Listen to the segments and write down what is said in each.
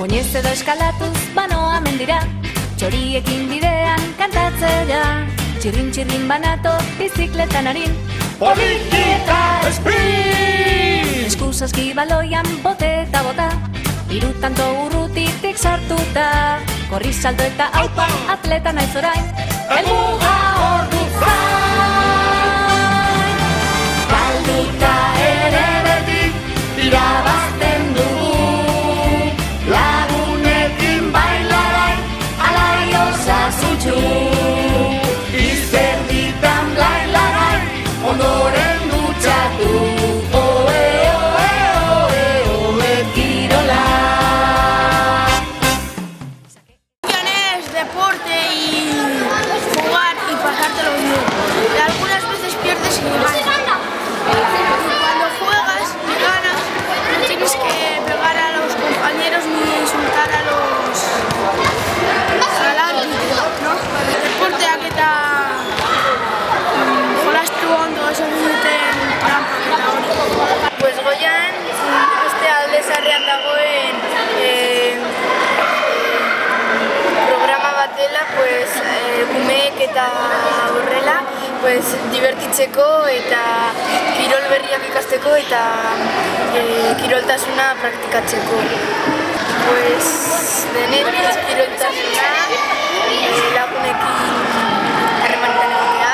Oinez edo eskalatuz banoa mendira, txoriekin bidean kantatzera, txirrin-txirrin banato bizikletan harin, Politika Sprint! Eskusaski baloian bote eta bota, irutanto urrutitik sartuta, korri salto eta aupa, atleta naiz orain, helmuga ordu zain. Galduta ere beti, irabazten dugu, lagunekin bailarai, alai osasutxu. Izerditan blailarai, ondoren dutxatu, oe, oe, oe, oe, kirola. Es deporte y jugar y pasártelo bien. Y algunas veces pierdes y ganas. Cuando juegas y ganas, no tienes que pegar a los compañeros ni insultar al árbitro, ¿no? El deporte aketa jolastu ondo esan duten trampa hori. Pues Goian, beste alde zarrean dagoen programa batela, pues umeek eta horrela, pues divertitzeko eta kirol berriak ikasteko eta kiroltasuna praktikatzeko. Pues denetik kiroltasuna lagunekin harremanetan egotea.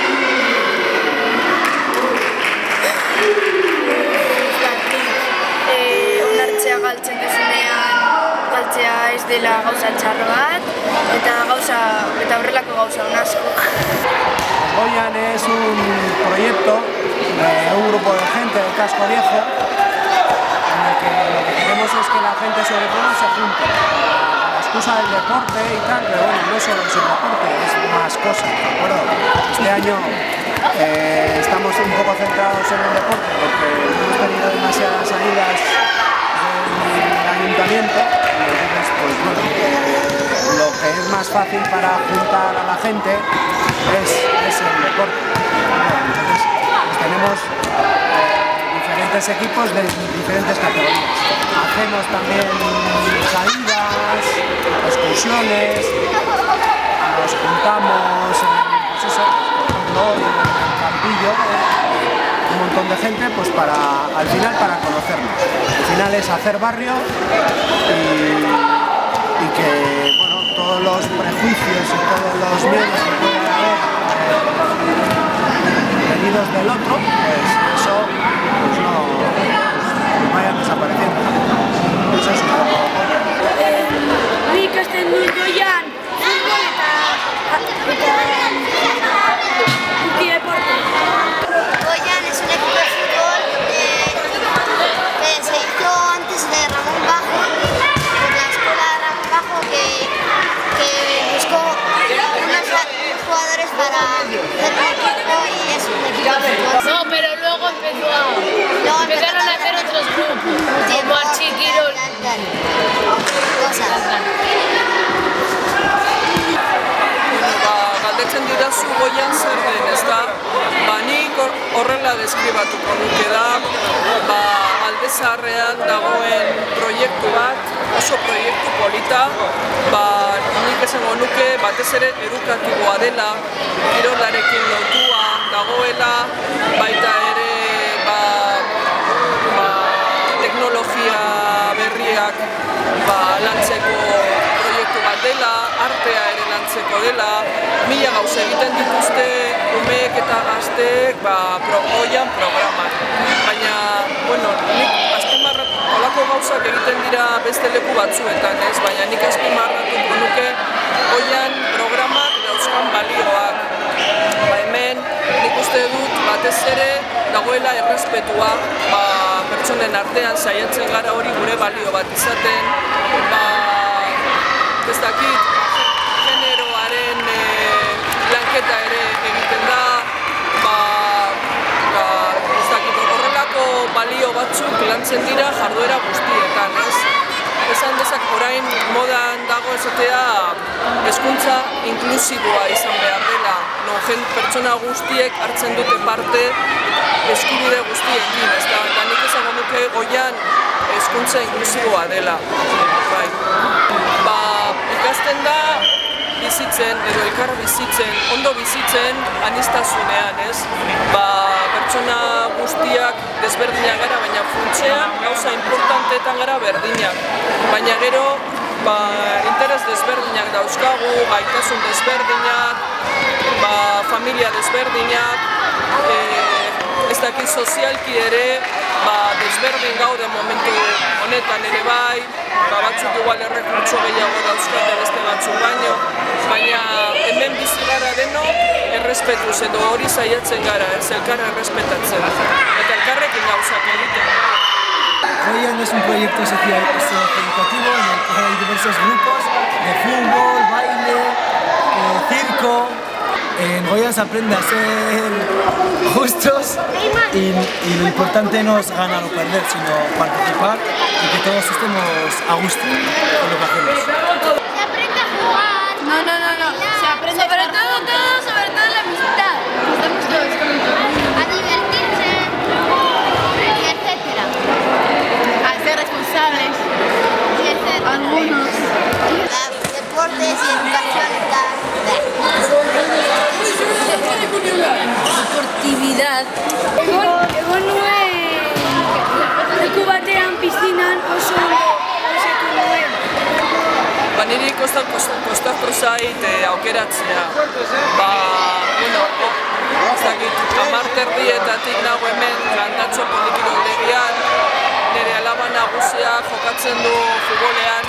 Onartzea galtzen duzunean, galtzea ez dela gauza txarro bat, eta horrelako gauza asko. Goian es un proyecto de un grupo de gente del casco viejo en el que lo que queremos es que la gente sobre todo se junte. La excusa del deporte y tal, pero bueno, no solo es el deporte, es más cosas, ¿de acuerdo? Este año estamos un poco centrados en el deporte porque hemos tenido demasiadas salidas del ayuntamiento y entonces pues bueno, lo que es más fácil para juntar a la gente es el deporte. Entonces pues tenemos diferentes equipos de diferentes categorías. Hacemos también salidas, excursiones, nos juntamos pues eso, en el campillo, un montón de gente pues al final para conocernos. Al final es hacer barrio y que bueno, todos los prejuicios y todos los miedos que pueden haber venidos del otro, pues eso pues no vayan desapareciendo. Eso es un poco. Ni ikasten dut Goian futbol eta deporte. Goian es un equipo de fútbol que se hizo antes de Ramón Bajo, de la escuela de Ramón Bajo, que buscó unos jugadores para hacer un equipo y es un equipo de fútbol. No, pero luego empezaron a hacer otros grupos, como Archikirol. Cosas. Galdetzen didazu Goian zer den, ezta? Nik horrela deskribatuko nuke da, alde zaharrean dagoen proiektu bat, oso proiektu polita, nik esango nuke batez ere edukatiboa dela, kirolarekin lotua dagoela, baita ere teknologia berriak lantzeko proiektu bat dela, artea ere lantzeko dela, mila gauza egiten dituzte umeek eta gazteek Goian programan. Baina, bueno, nik azpimarratuko olako gauzak egiten dira beste leku batzuetan, ez? Baina nik azpimarratuko nuke Goian programak dauzkan balioak. Hemen nik uste dut batez ere dagoela errespetua, pertsonen artean saiatzen gara hori gure balio bat izaten, ez dakit, generoaren lanketa ere egiten da, ez dakit, horrelako balio batzuk lantzen dira jarduera guztietan, ez? Esan dezak orain modan dago esatea hezkuntza inklusiboa izan behar dela, non pertsona guztiek hartzen dute parte eskubide guztiekin, eta nik esango nuke Goian hezkuntza inklusiboa dela. Ikasten da bizitzen, edo elkar bizitzen, ondo bizitzen aniztasunean, ez? Pertsona guztiak desberdinak gara, baina funtsean gauza importanteetan gara berdinak. Baina gero, interes desberdinak dauzkagu, gaitasun desberdinak, familia desberdinak, ez dakit sozialki ere, desberdin gaude momentu honetan ere bai, batzuk igual errekurtso gehiago dauzkate beste batzuk baino, baina hemen bizi gara deno errespetuz edo hori saiatzen gara, ez elkarra errespetatzen, eta elkarrekin gauzak egiten. Goian es un proyecto socioeducativo en el que hay diversos grupos de fútbol, baile, circo. En Goian se aprende a ser justos y lo importante no es ganar o perder, sino participar y que todos estemos a gusto con lo que hacemos. Se aprende a jugar. No. Se aprende sobre todo la amistad. Estamos todos A divertirse, etcétera. a ser responsables. Y etcétera. Algunos. Deportes y educación y tal. Deportividad. Egon nuen leku batean piztinan oso nuen. Niri kostatu zait aukeratzea. Ez dakit, 10 terdietatik nago hemen landatxo politiko legean, nire alaba nagusia jokatzen du futbolean,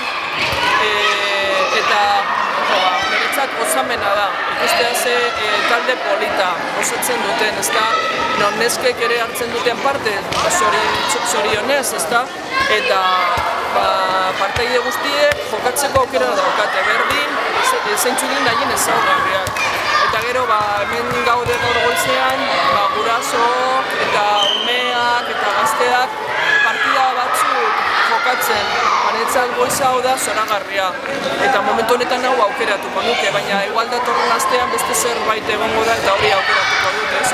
eta niretzat gozamena da. Ikustea ze talde polita osatzen duten, ezta? Non neskek ere hartzen duten parte, zorionez, ezta? Eta partaide guztiek jokatzeko aukera daukate, berdin, zeintzu diren nahien ezaugarriak. Eta gero, hemen gaude gaur goizean, guraso eta umeak eta gazteak partida batzuk jokatzen. Niretzat goiza hau da zoragarria. Eta momentu honetan hau aukeratuko nuke, baina igual datorren astean beste zerbait egongo da eta hori aukeratuko dut, ez?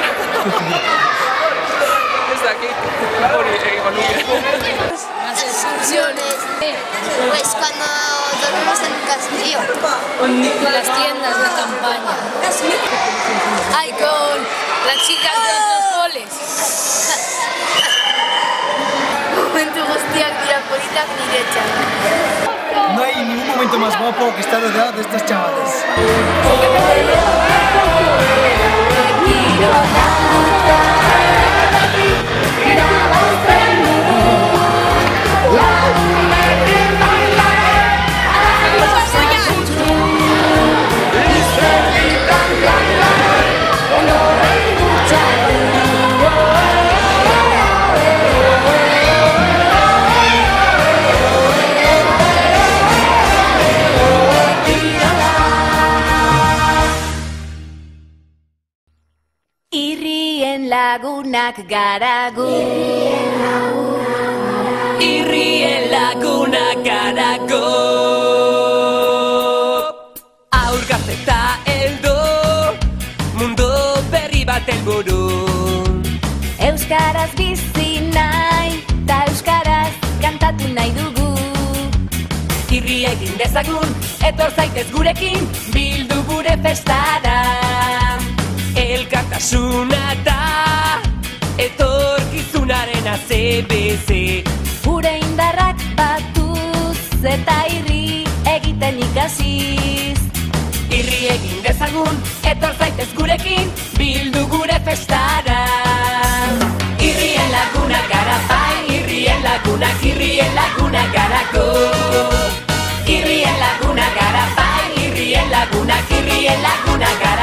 Ez dakit, hori egingo nuke. Las excursiones. Pues cuando dormimos en un castillo. Las tiendas de campaña. Ay, con las chicas de otros goles. Momentu guztiak dira politak niretzat. No hay ningún momento más guapo que estar rodeado de estos chavales. Lagunak garagu. Irrien lagunak garago. Aur gazte eta heldu, mundu berri bat helburu. Euskaraz bizi nahi, ta euskaraz kantatu nahi dugu. Irri egin dezagun, etor zaitez gurekin, bildu gure festara. Elkartasuna da, etorkizunaren ACBC. Gure indarrak batuz eta irri egiten ikasiz. Irri egin dezagun, etor zaitez gurekin, bildu gure festara. Irrien lagunak gara bai, irrien lagunak garako. Irrien lagunak gara bai, irrien lagunak gara.